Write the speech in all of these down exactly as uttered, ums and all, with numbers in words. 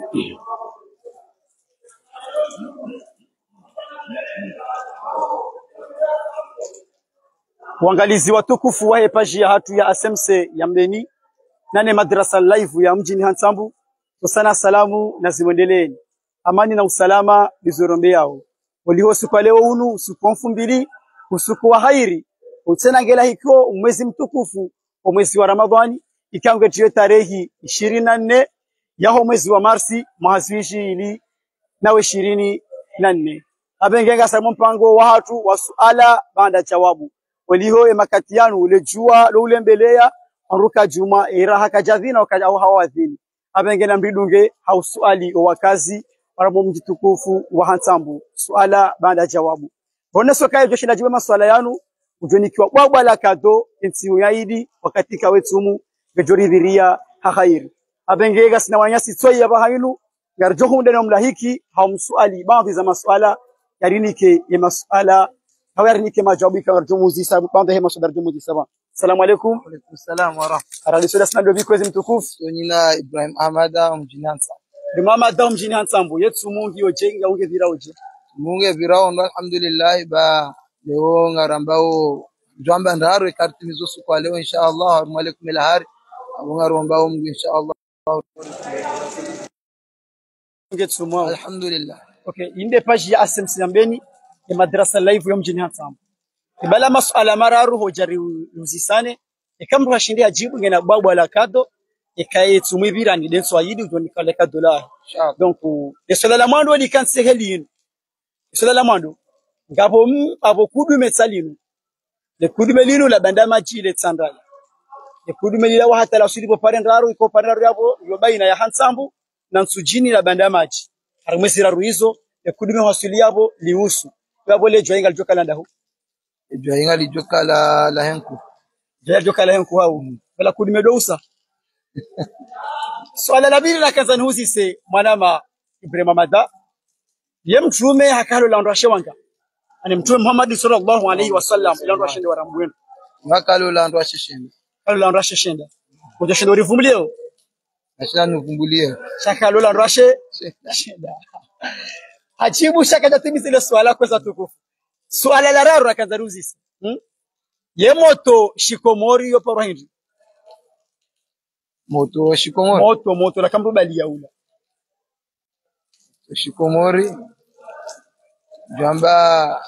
Wangalizi watukufu wa hepaji ya hatu ya S M C ya Mbeni nane madrasa live ya mjini Hansambu sana salamu na zimwendeleeni amani na usalama bizorombe yao waliho siku leo unu usiku mfumbili usiku wa hairi utena ngela hiko mwezi mtukufu wa mwezi wa Ramadhani ikangetiyo tarehi ishirini na nne yaho mwezi wa Marsi mahazwishi ili nawe ishirini na nne abengenga samu mpango wa hatu wa suala banda jawabu waliho emakatianu ule jua lo ulembelea aruka juma era hakajadhina wakaja hawadhini abengena mbidunge hausuali wakazi warabo mjitukufu wa Hansambu suala banda jawabu bona soka hiyo shida jiwe maswala yanu ujonikiwa bwabwa la kado insiu yaidi wakati kawetumu bejoridhiria hakhairi abengega sina wanyasi tsoya bahailu yarjohu ndeno mlahiki haumsuali baadhi za maswala yarinike ya maswala hawarinike majawabu kwa jumuzi sababu baadhi ya maswala jumuzi sababu. Assalamu alaikum. Wa alaikum salam wa rahmatullahi. Arali sura sana ndio kwezi mtukufu. Sonina Ibrahim Ahmada mjini Hansambu. Imam Adam mjini Hansambu yetu mungi ojenga unge viraoje. Munge virao ndo alhamdulillah ba leo ngarambao jamba ndaro karti mizosu kwa leo inshallah wa alaikum ilahari ngarambao mungu inshallah. Ngetu mwa Alhamdulillah. Okay, inde page ya S M C ya Mbeni ya madrasa live ya mjini Hansambu. Ibala masuala mararu hojari uzisane ikamru hashindi ajibu ngena babu ala kado ikaye tumwibira ni denso ayidi ujonikale kado la donc esola la mwando ni kanse helin esola la mwando ngabo abo kudu metsalinu le kudu melinu la banda maji le tsandaya le kudu melila wa hata la sudi pare ndaru iko pare ndaru yabo yo baina ya Hansambu na nsujini la banda maji harimwesira ruizo le kudu me hasuli yabo liusu yabo le joinga joka landa hu Joinga li joka la la henku. Joinga joka la henku hao. Bala kudimedo usa. Swala la bili la kazani huzi se mwanama Ibrahim Amada. Ye mtume hakalo la ndwashe wanga. Ani mtume Muhammad sallallahu alaihi wasallam ila ndwashe ndi warambu wenu. Wakalo la ndwashe shenda. Kalo la ndwashe shenda. Kuja shenda urivumulio. Ashina nuvumbulie. Shakalo la ndwashe shenda. Ajibu shaka jatimizi ile swala kwa tukufu. Swala la raro akazaruzi hmm? Ye moto shikomori yo paro hindi moto shikomori moto moto la kambu bali yaula shikomori jamba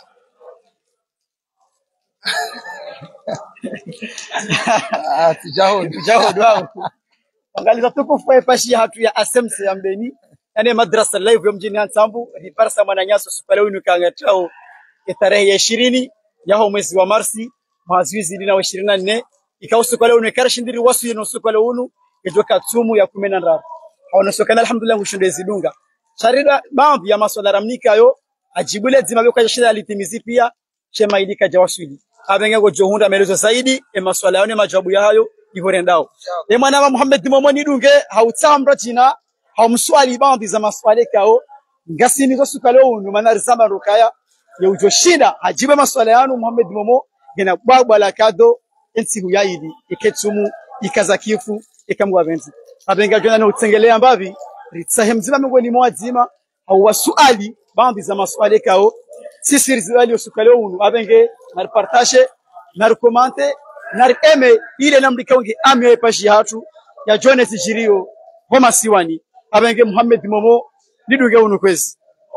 ah tijaho tijaho dwao angaliza tukufu epashi hatu ya S M C ya Mbeni yani madrasa live ya mjini Hansambu ni parsa mananyaso supale winu kangatao tarehe ya ishirini yaho mwezi wa Marsi mazuizi lina wa ishirini na nne ikausuka leo ne karashindiri wasu yeno suka leo unu ejoka tumu ya kumi na nne haona sokana alhamdulillah ushindezi dunga sharida baadhi ya maswala ramnika yo ajibule zima byo kwa shida litimizi pia chema ilika jawasuli abenga go johunda melezo zaidi e maswala yone majabu ya hayo ivorendao e mwana wa Muhammad momoni dunge hautambra jina haumswali baadhi za maswala kao ngasini zo suka leo unu manarisama rukaya ya ujoshinda hajibe maswala yanu Muhammad Momo gena babu ala kado ensi huyaidi iketumu ikazakifu ikamwa benzi abenga jona na utsengelea mbavi ritsahe mzima mngoni mwazima au wasuali baadhi za maswali kao sisi rizali usukale unu abenge na partage na comment na eme ile namdika wengi amyo epashi hatu ya Jones Jirio homa siwani abenge Muhammad Momo niduge unu kwezi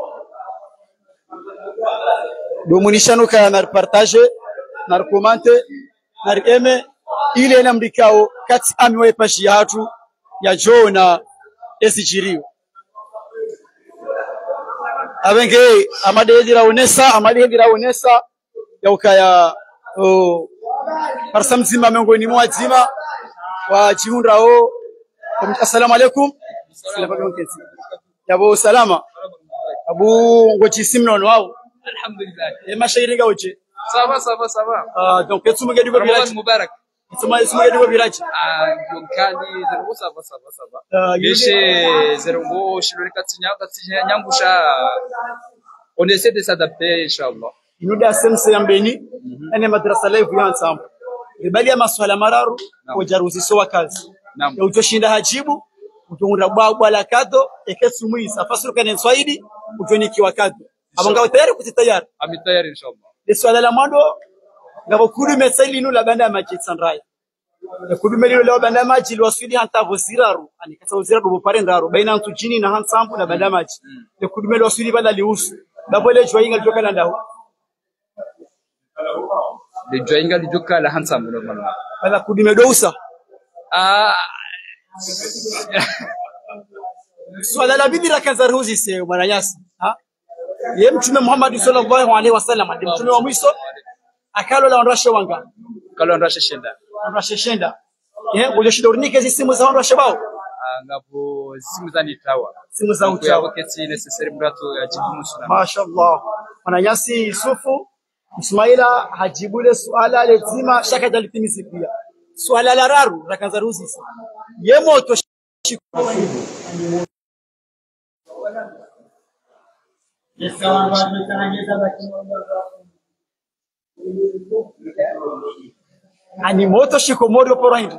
domunishano kaya na partage na komante na eme ile namdikao kati amiwe pashi hatu ya Jona esijirio abenge amade dira onesa amade dira onesa ya ukaya o parsamzima miongoni mwa zima wa jiunda o assalamu alaikum yabo salama abu ngochi simnono wao alhamdulillah e mashairi gaoche ça va ça va ça va ah donc etu mugedi go village mubarak etu mugedi go village ah yonkani zero ça va ça va ça va bishe zero go shilori katinya katinya nyangusha on essaie de s'adapter inshallah inuda sense ya Mbeni ene madrasa live ya Hansambu ibali ya maswala mararu ojaruzi so wakazi ya ujoshinda hajibu utonda bwa la kado ekesumuisa fasuruka ni Swahili utonikiwa kado abanga tayari kutitayari amitayari inshallah le swala la mwando ngabo kudume saili no la banda maji sanraya le kudume lilo la banda maji lwasili hanta vosiraru ani kasa vosiraru bo parendaro baina ntu jini na hansambu na banda maji le kudume lwasili bala liusu dabole joinga joka la ndao le joinga joka la hansambu normalement bala kudume dousa ah swala la bidira kanzaruzi se mwananyasi ha ye mtume Muhammad sallallahu alaihi wasallam ndi mtume wa mwisho akalo la onrashe wanga kalo onrashe shenda onrashe shenda eh ule shidornike hizi simu za onrashe bao ngapo simu za nitawa simu za utawa wakati necessary mrato ya jibu musuna mashaallah mwananyasi Yusufu Ismaila hajibule swala lazima shaka dalitimizi pia swala la raru la kanzaruzi se ye moto ani moto shikomori oporoindi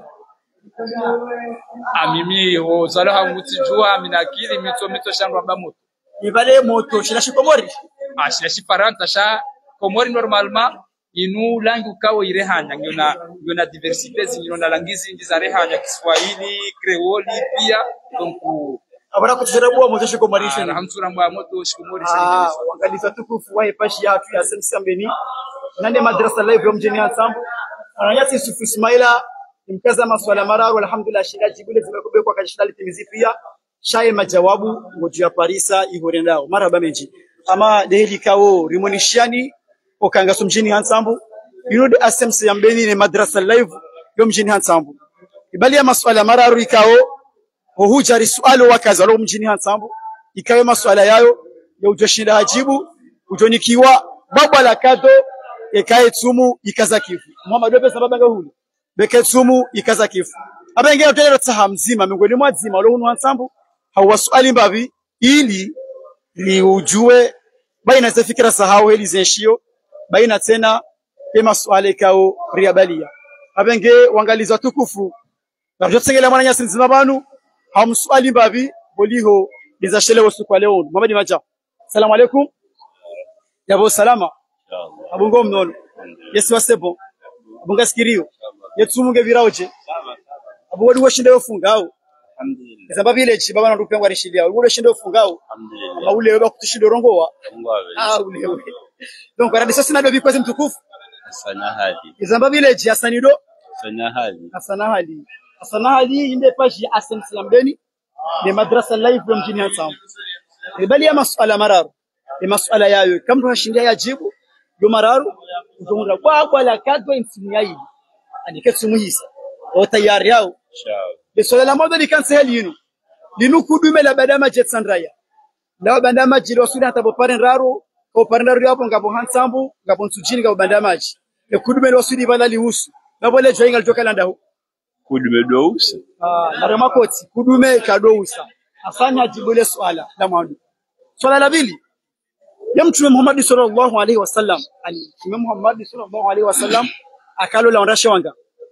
amimi o zalaha mutijua minakili mito mito shangwa ba moto ibale moto shila shikomori ah shila shiparanta sha komori normalement inu langi ukawo irehanya ngona ngona diversite zingona langizi ndiza rehanya Kiswahili Creole pia donc abara kutirabua moto shikomori shini hamtura mwa moto shikomori shini ah wangaliza tukufu wa pashi ya tu ya semsambeni nane madrasa live mjini Hansambu ananyasi Yusuf Ismaila mkaza maswala mararu alhamdulillah shinda jibule zimekubekwa kashida litimizi pia shaye majawabu ngoju ya Parisa ihorendao maraba menji ama dehili kao rimonishiani okanga mjini Hansambu yunude asemse yambeni ni madrasa live yo mjini Hansambu ibali ya maswala mararu ikao hujari swali wakaza lo mjini Hansambu ikawe maswala yayo ya ujoshinda hajibu utonikiwa baba la kado ekae tsumu ikaza kifu Muhammad wewe sababu nga huli beke tsumu ikaza kifu abenge utele tsaha mzima miongoni mwa zima lo hunu Hansambu hawaswali mbavi ili ni ujue baina za fikra sahau heli zeshio baina tena e maswali kao riabalia abenge wangaliza tukufu na jotsengela mwana nyasi nzima banu hamswali mbavi boliho lizashelewa siku leo Muhammad maja salamu alaykum yabo salama abungo mnono yesu wasebo abunga sikirio yetsumunge viraoje abodi washinde ofungao alhamdulillah zamba village baba na rupengwa rishilia ule shinde ofungao alhamdulillah ule wewe kutushindo rongoa ah ule wewe donc radi sasa ndio bikoze mtukufu sana hali zamba village ya sanido sana hali sana hali sana hali inde page ya asensi mbeni ni madrasa live mjini Hansambu ibali ya maswala mararu ni maswala yayo kama tunashindia yajibu do mararu utonda kwa kwa la kadwa insimu yayi aniketsumuhisa o tayari yao inshallah de swala la modo likanseli yinu linu kudume la badama jet sandraya la bandama jiro sura tabo paren raro ko paren raro yapo ngabo Hansambu ngabo nsujini ngabo bandama ji e kudume lo sudi bala lihusu ngabo le joinga joka landa hu kudume dousa ah mara makoti kudume kadousa afanya jibule swala la mwandu swala la pili ya mtume Muhammad sallallahu alaihi wasallam ali mtume Muhammad sallallahu alaihi wasallam akalo la ondasha wanga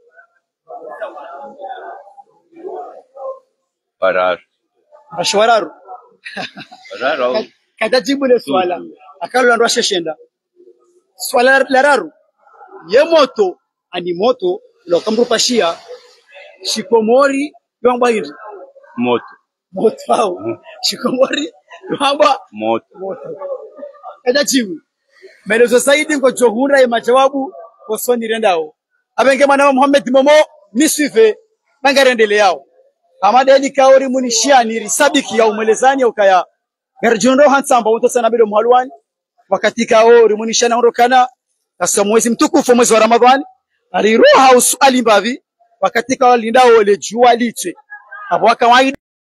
parar ashwararu parar kada jibule swala akalo la ondasha shenda swala la raru ye moto ani moto lo kamru pashia shikomori yongba hivi moto moto au shikomori yongba moto moto kada jibu melezo zaidi ngo johura ya majawabu wasoni rendao abenge mwana Muhammad Momo nisife bangarendele yao amadeli kaori munishiani risabiki ya umelezani ukaya garjondo Hansambu wote sana bilo mhalwani wakati kaori munishana ondokana kasa mwezi mtukufu mwezi wa Ramadhani aliroha uswali mbavi wakati kwa lindao ile jua liche hapo akawaida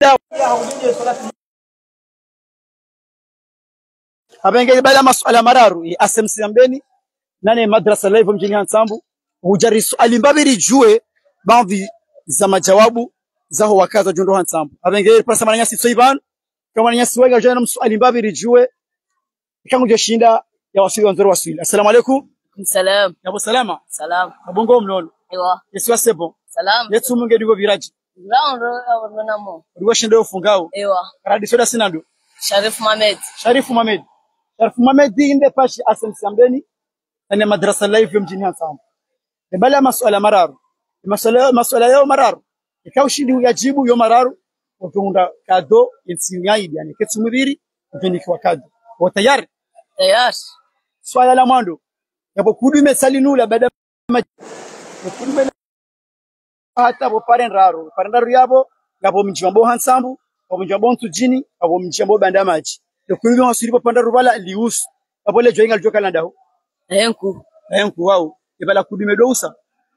abenge bala maswala mararu asemsi mbeni nane madrasa live mjini Hansambu hujarisu alimbabiri jue baadhi za majawabu zaho wakaza jondo Hansambu abenge pasa mananyasi soiban kama mananyasi wega jana mswali mbabiri jue kangu joshinda ya wasili wanzoro wasili assalamu alaykum salam yabo salama salam abongo mnono ewa yesu wasebo salam yetu munge digo viraji Ground au namo. Ruwa shinde ufungao. Ewa. Radi soda sinado. Sharif Mohamed. Sharif Mohamed. Sharif Mohamed inde pashi asem sambeni. Ane madrasa live mjini Hansambu. Ebala masuala mararu. Masuala masuala yao mararu. Ikao shindi uyajibu yo mararu. Utunda kado insinyaidi yani ketsumubiri utindi kwa kado. Wa tayari? Tayari. Swala la mwando. Yapo kudume salinula baada kudume hata bo paren raro. Paren raro yabo yabo mjimbo Hansambu, yabo mjimbo Ntujini, yabo mjimbo Bandamaji. Le kudume wasiripo panda rubala liusu. Yabo le joinga aljoka landao. Enku. Enku wao. Ibala kudume dousa.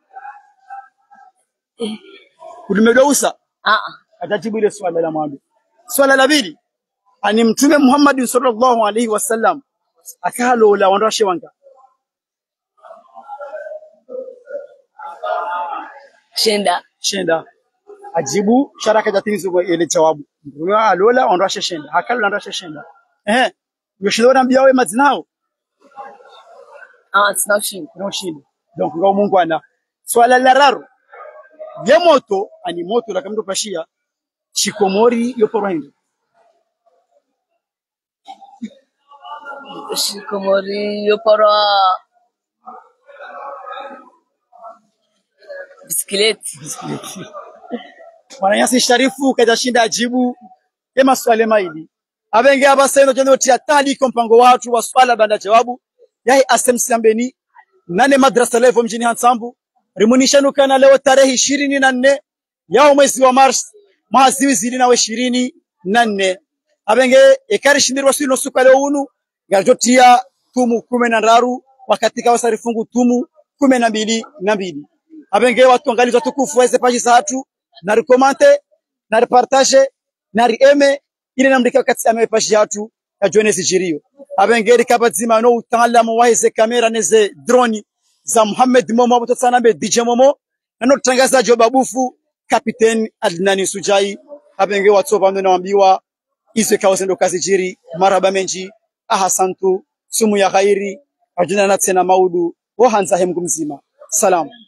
Kudume dousa. Ah. Atajibu ile swala la mwando. Swala la pili. Ani mtume Muhammad sallallahu alaihi wasallam akalo la wandashe wanga. Shenda. Shenda. Ajibu sharaka jatinizo ile jawabu. Mtume alola wandashe shenda. Akalo wandashe shenda. Eh. Yoshido nambia wewe madzinao. Ah, sina shinda. No shinda. Donc ngao Mungu ana. Swala la raru. Ya moto ani moto la kamdo pashia. Shikomori yopo rohindo. Shikomori yopora bisikileti. Bisikileti. Mwananyasi Sharifu kaja shinda ajibu ema swale maili. Abenge abasendo jendo tia tali kompango watu wa swala banda jawabu. Yahi asem siambeni nane madrasa levo mjini Hansambu. Rimunishanu kana leo tarehe ishirini na nne yao mwezi wa Mars maziwi zili nawe ishirini na nne. Abenge ekari shindirwa sino suka leo unu garjotia tumu kumi na ndaru wakati kawa sarifungu tumu kumi na mbili na mbili. Abenge watu angalizo tukufu weze paji za hatu na rikomante na ripartage na rieme ile namdika wakati ame paji ya hatu ya joene zijirio. Abenge rikabadzima no utaalamu waize kamera neze drone za Muhammad Momo abuto sana be D J Momo na no tangazaji wa babufu Kapiteni Adnani Sujai. Abenge watu bando na wambiwa izo kawazendo kazi jiri maraba menji ahasantu sumu ya ghairi ajuna na tena maudu wa hanza hemgu mzima. Salam.